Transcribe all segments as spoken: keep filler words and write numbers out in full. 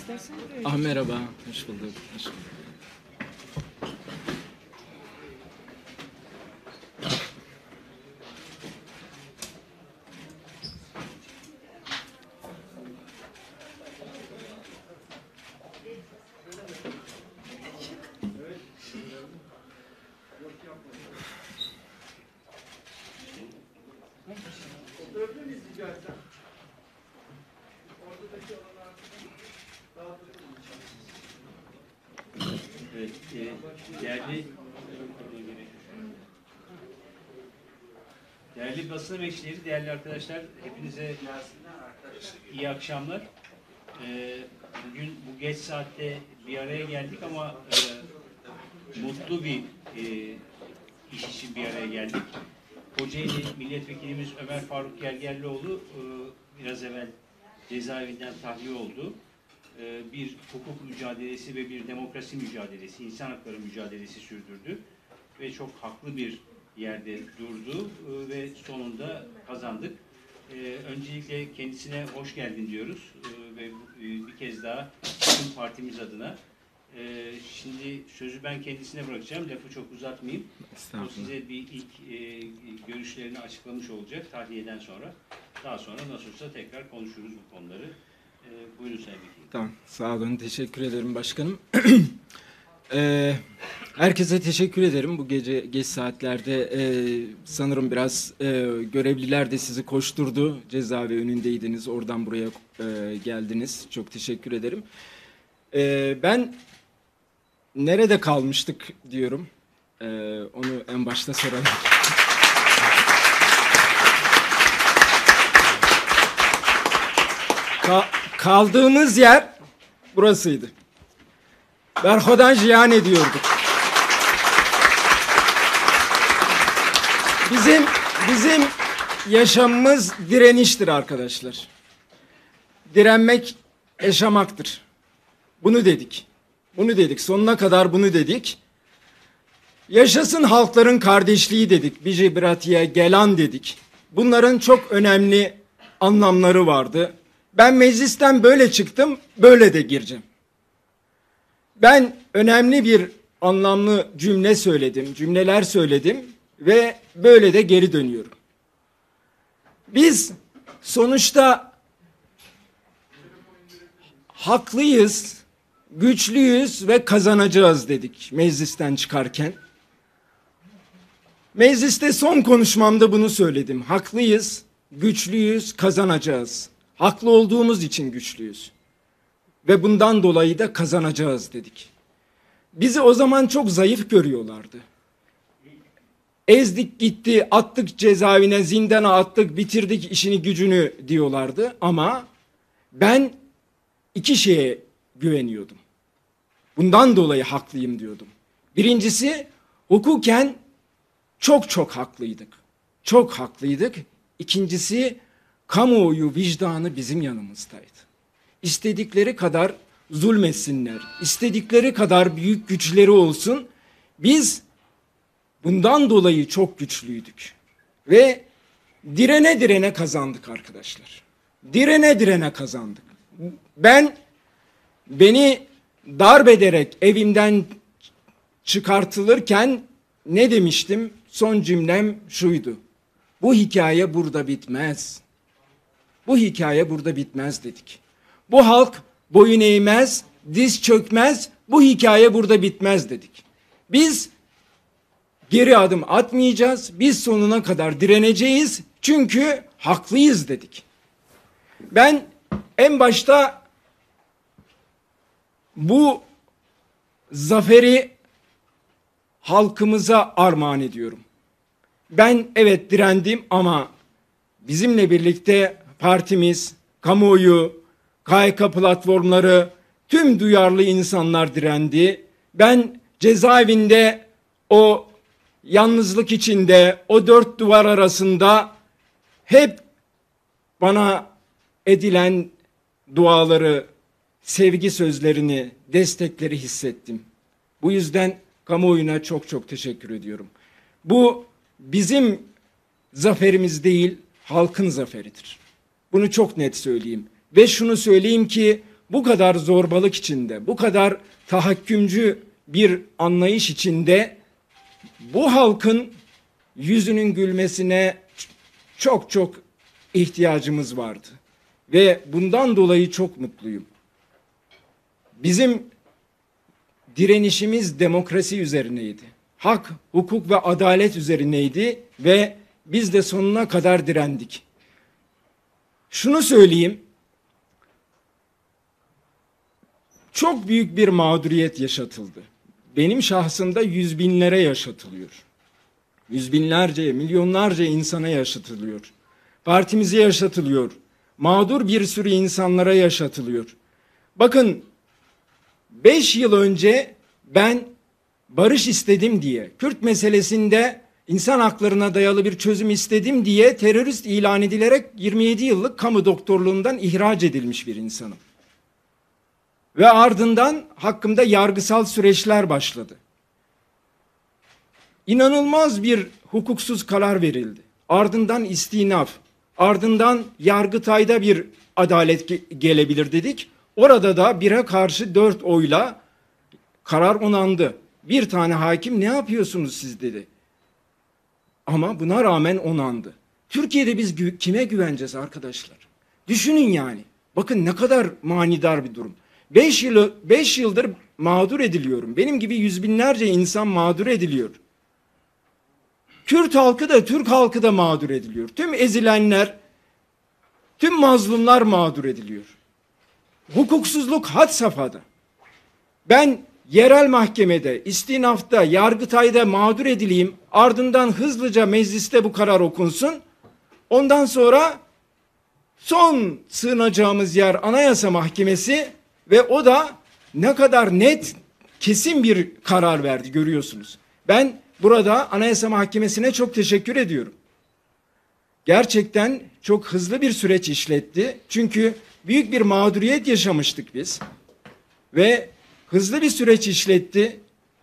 istersen. Ah merhaba, hoş bulduk. Hoş bulduk. Evet, e, değerli değerli basın emekçileri, değerli arkadaşlar, hepinize iyi akşamlar. E, bugün bu geç saatte bir araya geldik ama e, mutlu bir e, iş için bir araya geldik. Kocaeli Milletvekilimiz Ömer Faruk Gergerlioğlu e, biraz evvel cezaevinden tahliye oldu. Bir hukuk mücadelesi ve bir demokrasi mücadelesi, insan hakları mücadelesi sürdürdü ve çok haklı bir yerde durdu ve sonunda kazandık. Öncelikle kendisine hoş geldin diyoruz ve bir kez daha tüm partimiz adına. Şimdi sözü ben kendisine bırakacağım, lafı çok uzatmayayım. O size bir ilk görüşlerini açıklamış olacak tahliyeden sonra. Daha sonra nasılsa tekrar konuşuruz bu konuları. Ee, buyurun Sayın Vekil. Tamam, sağ olun. Teşekkür ederim başkanım. ee, herkese teşekkür ederim. Bu gece geç saatlerde e, sanırım biraz e, görevliler de sizi koşturdu. Cezaevi önündeydiniz. Oradan buraya e, geldiniz. Çok teşekkür ederim. E, ben nerede kalmıştık diyorum. E, onu en başta soralım. Ka kaldığımız yer burasıydı. Berhodan cihan ediyorduk. Bizim bizim yaşamımız direniştir arkadaşlar. Direnmek yaşamaktır. Bunu dedik. Bunu dedik. Sonuna kadar bunu dedik. Yaşasın halkların kardeşliği dedik. Biji Bratiye Gelan dedik. Bunların çok önemli anlamları vardı. Ben meclisten böyle çıktım, böyle de gireceğim. Ben önemli bir anlamlı cümle söyledim, cümleler söyledim ve böyle de geri dönüyorum. Biz sonuçta haklıyız, güçlüyüz ve kazanacağız dedik meclisten çıkarken. Mecliste son konuşmamda bunu söyledim. Haklıyız, güçlüyüz, kazanacağız. Haklı olduğumuz için güçlüyüz. Ve bundan dolayı da kazanacağız dedik. Bizi o zaman çok zayıf görüyorlardı. Ezdik gitti, attık cezaevine, zindana attık, bitirdik işini gücünü diyorlardı. Ama ben iki şeye güveniyordum. Bundan dolayı haklıyım diyordum. Birincisi, hukuken çok çok haklıydık. Çok haklıydık. İkincisi, kamuoyu vicdanı bizim yanımızdaydı. İstedikleri kadar zulmetsinler, istedikleri kadar büyük güçleri olsun. Biz bundan dolayı çok güçlüydük. Ve direne direne kazandık arkadaşlar. Direne direne kazandık. Ben beni darp ederek evimden çıkartılırken ne demiştim? Son cümlem şuydu. Bu hikaye burada bitmez. Bu hikaye burada bitmez dedik. Bu halk boyun eğmez, diz çökmez, bu hikaye burada bitmez dedik. Biz geri adım atmayacağız, biz sonuna kadar direneceğiz çünkü haklıyız dedik. Ben en başta bu zaferi halkımıza armağan ediyorum. Ben evet direndim ama bizimle birlikte partimiz, kamuoyu, K Y K platformları, tüm duyarlı insanlar direndi. Ben cezaevinde o yalnızlık içinde, o dört duvar arasında hep bana edilen duaları, sevgi sözlerini, destekleri hissettim. Bu yüzden kamuoyuna çok çok teşekkür ediyorum. Bu bizim zaferimiz değil, halkın zaferidir. Bunu çok net söyleyeyim. Ve şunu söyleyeyim ki bu kadar zorbalık içinde, bu kadar tahakkümcü bir anlayış içinde bu halkın yüzünün gülmesine çok çok ihtiyacımız vardı. Ve bundan dolayı çok mutluyum. Bizim direnişimiz demokrasi üzerineydi. Hak, hukuk ve adalet üzerineydi ve biz de sonuna kadar direndik. Şunu söyleyeyim, çok büyük bir mağduriyet yaşatıldı. Benim şahsımda yüz binlere yaşatılıyor. Yüz binlerce, milyonlarca insana yaşatılıyor. Partimize yaşatılıyor. Mağdur bir sürü insanlara yaşatılıyor. Bakın, beş yıl önce ben barış istedim diye, Kürt meselesinde insan haklarına dayalı bir çözüm istedim diye terörist ilan edilerek yirmi yedi yıllık kamu doktorluğundan ihraç edilmiş bir insanım. Ve ardından hakkımda yargısal süreçler başladı. İnanılmaz bir hukuksuz karar verildi. Ardından istinaf, ardından Yargıtay'da bir adalet ge- gelebilir dedik. Orada da bire karşı dört oyla karar onandı. Bir tane hakim ne yapıyorsunuz siz dedi. Ama buna rağmen onandı. Türkiye'de biz gü- kime güveneceğiz arkadaşlar? Düşünün yani. Bakın ne kadar manidar bir durum. Beş, yıl, beş yıldır mağdur ediliyorum. Benim gibi yüz binlerce insan mağdur ediliyor. Kürt halkı da Türk halkı da mağdur ediliyor. Tüm ezilenler, tüm mazlumlar mağdur ediliyor. Hukuksuzluk had safhada. Ben yerel mahkemede, istinafta, Yargıtay'da mağdur edileyim, ardından hızlıca mecliste bu karar okunsun. Ondan sonra son sığınacağımız yer Anayasa Mahkemesi ve o da ne kadar net, kesin bir karar verdi görüyorsunuz. Ben burada Anayasa Mahkemesi'ne çok teşekkür ediyorum. Gerçekten çok hızlı bir süreç işletti. Çünkü büyük bir mağduriyet yaşamıştık biz. Ve hızlı bir süreç işletti.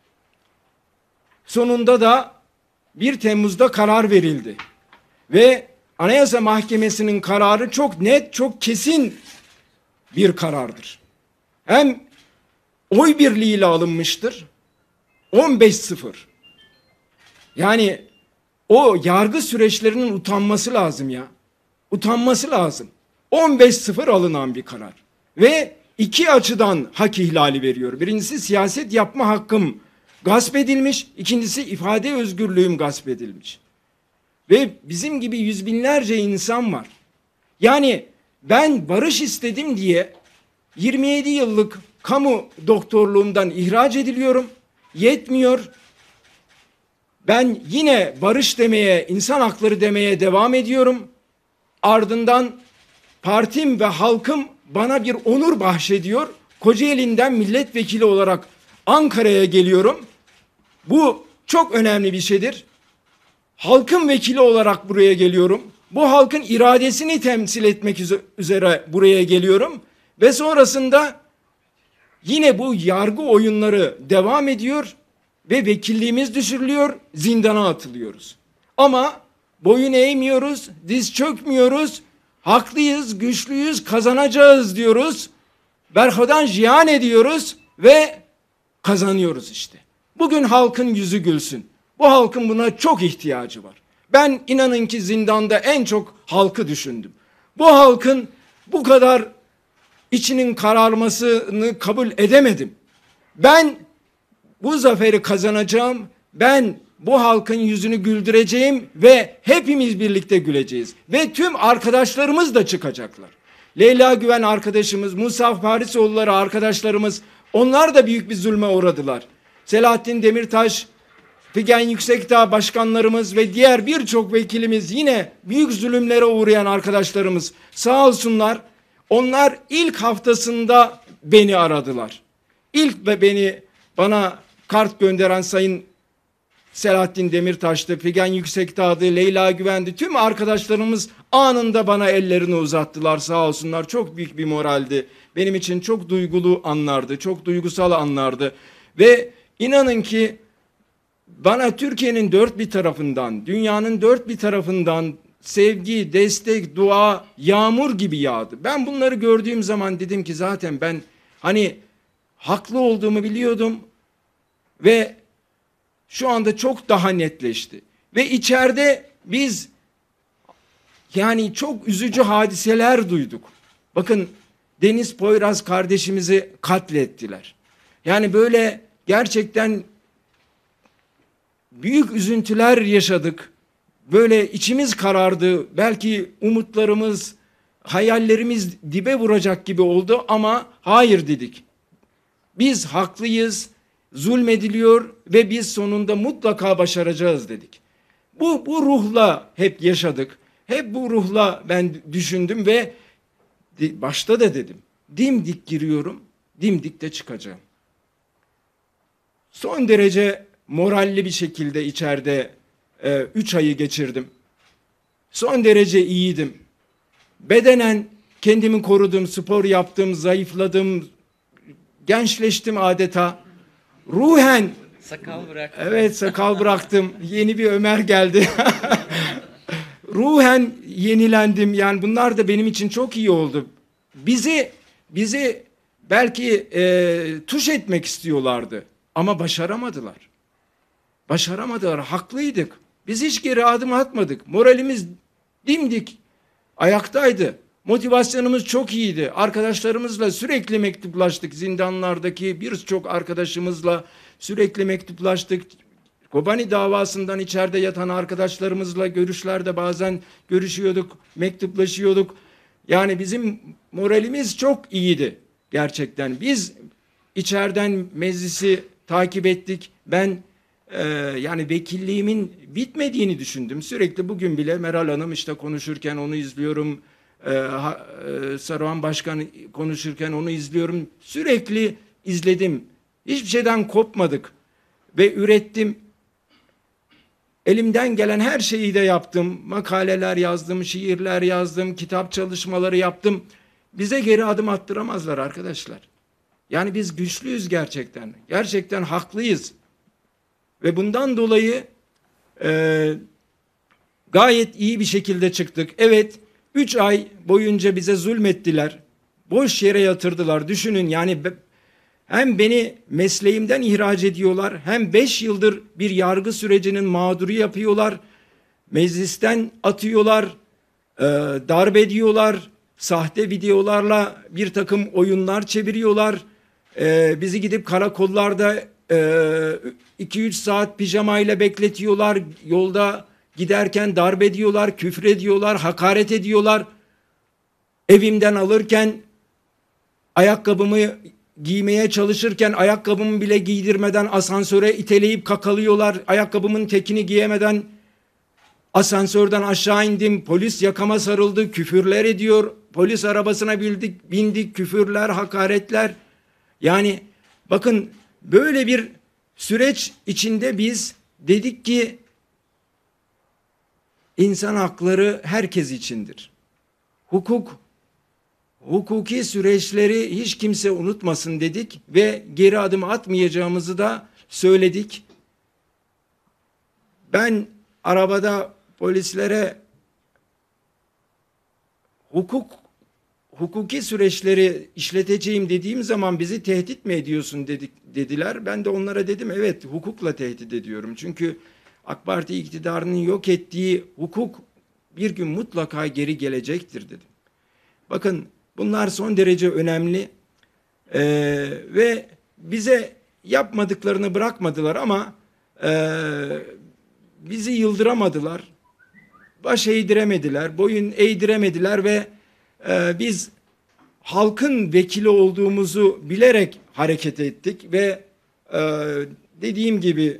Sonunda da bir Temmuz'da karar verildi. Ve Anayasa Mahkemesi'nin kararı çok net, çok kesin bir karardır. Hem oy birliğiyle alınmıştır. on beş sıfır. Yani o yargı süreçlerinin utanması lazım ya. Utanması lazım. on beş sıfır alınan bir karar. Ve iki açıdan hak ihlali veriyor. Birincisi siyaset yapma hakkım gasp edilmiş. İkincisi ifade özgürlüğüm gasp edilmiş. Ve bizim gibi yüz binlerce insan var. Yani ben barış istedim diye yirmi yedi yıllık kamu doktorluğumdan ihraç ediliyorum. Yetmiyor. Ben yine barış demeye, insan hakları demeye devam ediyorum. Ardından partim ve halkım bana bir onur bahşediyor. Kocaeli'nden milletvekili olarak Ankara'ya geliyorum. Bu çok önemli bir şeydir. Halkın vekili olarak buraya geliyorum. Bu halkın iradesini temsil etmek üzere buraya geliyorum. Ve sonrasında yine bu yargı oyunları devam ediyor ve vekilliğimiz düşürülüyor, zindana atılıyoruz. Ama boyun eğmiyoruz, diz çökmüyoruz, haklıyız, güçlüyüz, kazanacağız diyoruz. Berhadan cihan ediyoruz ve kazanıyoruz işte. Bugün halkın yüzü gülsün. Bu halkın buna çok ihtiyacı var. Ben inanın ki zindanda en çok halkı düşündüm. Bu halkın bu kadar içinin kararmasını kabul edemedim. Ben bu zaferi kazanacağım. Ben bu halkın yüzünü güldüreceğim ve hepimiz birlikte güleceğiz. Ve tüm arkadaşlarımız da çıkacaklar. Leyla Güven arkadaşımız, Musa Farisoğulları arkadaşlarımız, onlar da büyük bir zulme uğradılar. Selahattin Demirtaş, Figen Yüksekdağ başkanlarımız ve diğer birçok vekilimiz, yine büyük zulümlere uğrayan arkadaşlarımız sağ olsunlar. Onlar ilk haftasında beni aradılar. İlk ve beni bana kart gönderen Sayın Selahattin Demirtaş'tı, Figen Yüksekdağ'dı, Leyla Güven'di. Tüm arkadaşlarımız anında bana ellerini uzattılar sağ olsunlar. Çok büyük bir moraldi. Benim için çok duygulu anlardı, çok duygusal anlardı. Ve inanın ki bana Türkiye'nin dört bir tarafından, dünyanın dört bir tarafından sevgi, destek, dua yağmur gibi yağdı. Ben bunları gördüğüm zaman dedim ki zaten ben hani haklı olduğumu biliyordum ve şu anda çok daha netleşti. Ve içeride biz yani çok üzücü hadiseler duyduk. Bakın Deniz Poyraz kardeşimizi katlettiler. Yani böyle gerçekten büyük üzüntüler yaşadık. Böyle içimiz karardı. Belki umutlarımız, hayallerimiz dibe vuracak gibi oldu ama hayır dedik. Biz haklıyız, zulmediliyor ve biz sonunda mutlaka başaracağız dedik. Bu, bu ruhla hep yaşadık. Hep bu ruhla ben düşündüm ve başta da dedim. Dimdik giriyorum, dimdik de çıkacağım. Son derece moralli bir şekilde içeride e, üç ayı geçirdim. Son derece iyiydim. Bedenen kendimi korudum, spor yaptım, zayıfladım, gençleştim adeta. Ruhen... Sakal bıraktım. Evet, sakal bıraktım. Yeni bir Ömer geldi. Ruhen yenilendim. Yani bunlar da benim için çok iyi oldu. Bizi bizi belki e, tuş etmek istiyorlardı ama başaramadılar. Başaramadılar. Haklıydık. Biz hiç geri adım atmadık. Moralimiz dimdik ayaktaydı. Motivasyonumuz çok iyiydi. Arkadaşlarımızla sürekli mektuplaştık. Zindanlardaki birçok arkadaşımızla sürekli mektuplaştık. Kobani davasından içeride yatan arkadaşlarımızla görüşlerde bazen görüşüyorduk, mektuplaşıyorduk. Yani bizim moralimiz çok iyiydi gerçekten. Biz içeriden meclisi takip ettik. Ben e, yani vekilliğimin bitmediğini düşündüm. Sürekli bugün bile Meral Hanım işte konuşurken onu izliyorum. E, ha, e, Saruhan Başkan konuşurken onu izliyorum. Sürekli izledim. Hiçbir şeyden kopmadık ve ürettim. Elimden gelen her şeyi de yaptım. Makaleler yazdım, şiirler yazdım, kitap çalışmaları yaptım. Bize geri adım attıramazlar arkadaşlar. Yani biz güçlüyüz gerçekten. Gerçekten haklıyız. Ve bundan dolayı e, gayet iyi bir şekilde çıktık. Evet, üç ay boyunca bize zulmettiler. Boş yere yatırdılar. Düşünün yani hem beni mesleğimden ihraç ediyorlar, hem beş yıldır bir yargı sürecinin mağduru yapıyorlar, meclisten atıyorlar, e, darp ediyorlar, sahte videolarla bir takım oyunlar çeviriyorlar, e, bizi gidip karakollarda iki üç saat pijamayla bekletiyorlar, yolda giderken darp ediyorlar, küfür ediyorlar, hakaret ediyorlar, evimden alırken ayakkabımı giymeye çalışırken ayakkabımı bile giydirmeden asansöre iteleyip kakalıyorlar. Ayakkabımın tekini giyemeden asansörden aşağı indim. Polis yakama sarıldı, küfürler ediyor. Polis arabasına bindik, bindik küfürler, hakaretler. Yani bakın böyle bir süreç içinde biz dedik ki insan hakları herkes içindir. Hukuk Hukuki süreçleri hiç kimse unutmasın dedik ve geri adım atmayacağımızı da söyledik. Ben arabada polislere hukuk hukuki süreçleri işleteceğim dediğim zaman bizi tehdit mi ediyorsun dedik, dediler. Ben de onlara dedim evet hukukla tehdit ediyorum. Çünkü AK Parti iktidarının yok ettiği hukuk bir gün mutlaka geri gelecektir dedim. Bakın bunlar son derece önemli ee, ve bize yapmadıklarını bırakmadılar ama e, bizi yıldıramadılar, baş eğdiremediler, boyun eğdiremediler ve e, biz halkın vekili olduğumuzu bilerek hareket ettik ve e, dediğim gibi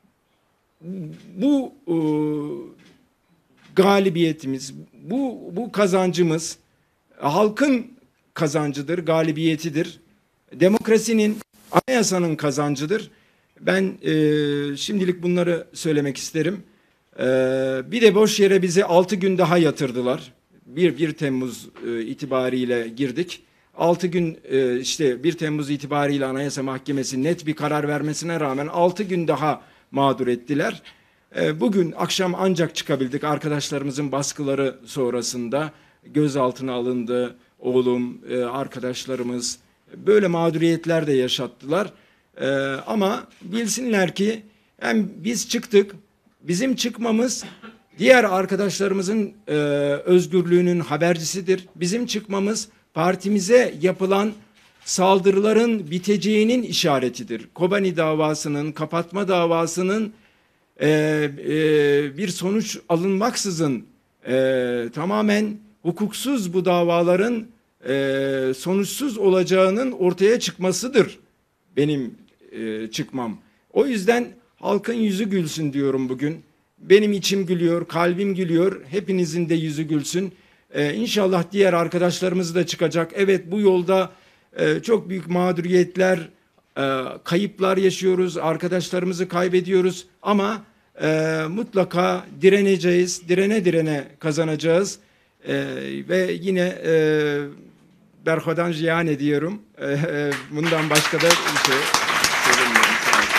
bu e, galibiyetimiz, bu, bu kazancımız halkın kazancıdır, galibiyetidir. Demokrasinin, anayasanın kazancıdır. Ben e, şimdilik bunları söylemek isterim. E, bir de boş yere bizi altı gün daha yatırdılar. bir Temmuz e, itibariyle girdik. altı gün e, işte bir Temmuz itibariyle Anayasa Mahkemesi net bir karar vermesine rağmen altı gün daha mağdur ettiler. E, bugün akşam ancak çıkabildik arkadaşlarımızın baskıları sonrasında. Gözaltına alındı oğlum, e, arkadaşlarımız. Böyle mağduriyetler de yaşattılar. E, ama bilsinler ki hem biz çıktık, bizim çıkmamız diğer arkadaşlarımızın e, özgürlüğünün habercisidir. Bizim çıkmamız partimize yapılan saldırıların biteceğinin işaretidir. Kobani davasının, kapatma davasının e, e, bir sonuç alınmaksızın e, tamamen hukuksuz bu davaların e, sonuçsuz olacağının ortaya çıkmasıdır benim e, çıkmam. O yüzden halkın yüzü gülsün diyorum bugün. Benim içim gülüyor, kalbim gülüyor. Hepinizin de yüzü gülsün. Ee, İnşallah diğer arkadaşlarımız da çıkacak. Evet, bu yolda e, çok büyük mağduriyetler, e, kayıplar yaşıyoruz. Arkadaşlarımızı kaybediyoruz. Ama e, mutlaka direneceğiz. Direne direne kazanacağız. E, ve yine e, berhadan ziyan ediyorum. E, e, bundan başka da bir şey söylemiyorum. Sağ olun.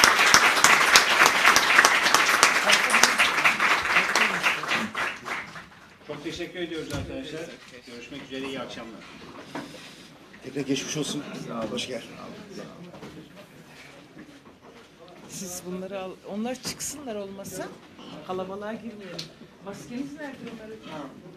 Çok teşekkür ediyoruz arkadaşlar. Görüşmek üzere, iyi akşamlar. Tekrar geçmiş olsun. Hoş geldin. Siz bunları al, onlar çıksınlar olmasa kalabalığa girmeyelim. Maskeniz nerede onları?